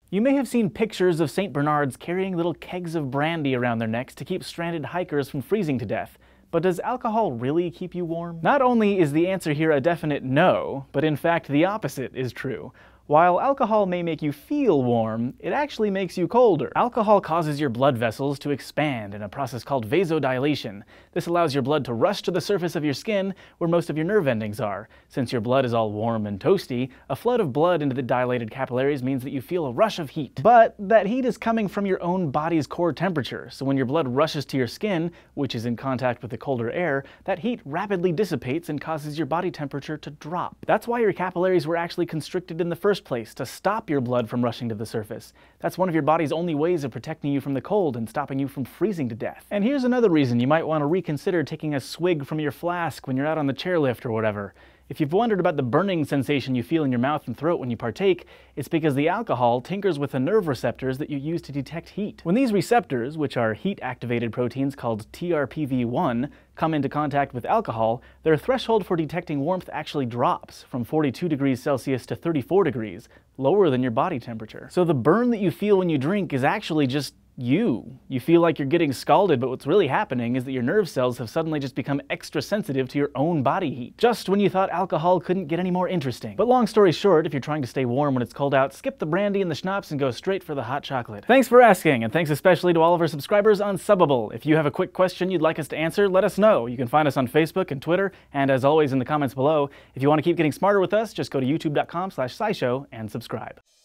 You may have seen pictures of St. Bernards carrying little kegs of brandy around their necks to keep stranded hikers from freezing to death. But does alcohol really keep you warm? Not only is the answer here a definite no, but in fact the opposite is true. While alcohol may make you feel warm, it actually makes you colder. Alcohol causes your blood vessels to expand in a process called vasodilation. This allows your blood to rush to the surface of your skin, where most of your nerve endings are. Since your blood is all warm and toasty, a flood of blood into the dilated capillaries means that you feel a rush of heat. But that heat is coming from your own body's core temperature, so when your blood rushes to your skin, which is in contact with the colder air, that heat rapidly dissipates and causes your body temperature to drop. That's why your capillaries were actually constricted in the first place, to stop your blood from rushing to the surface. That's one of your body's only ways of protecting you from the cold and stopping you from freezing to death. And here's another reason you might want to reconsider taking a swig from your flask when you're out on the chairlift or whatever. If you've wondered about the burning sensation you feel in your mouth and throat when you partake, it's because the alcohol tinkers with the nerve receptors that you use to detect heat. When these receptors, which are heat-activated proteins called TRPV1, come into contact with alcohol, their threshold for detecting warmth actually drops from 42 degrees Celsius to 34 degrees, lower than your body temperature. So the burn that you feel when you drink is actually just you. You feel like you're getting scalded, but what's really happening is that your nerve cells have suddenly just become extra sensitive to your own body heat, just when you thought alcohol couldn't get any more interesting. But long story short, if you're trying to stay warm when it's cold out, skip the brandy and the schnapps and go straight for the hot chocolate. Thanks for asking, and thanks especially to all of our subscribers on Subbable. If you have a quick question you'd like us to answer, let us know. You can find us on Facebook and Twitter, and as always in the comments below. If you want to keep getting smarter with us, just go to youtube.com/SciShow and subscribe.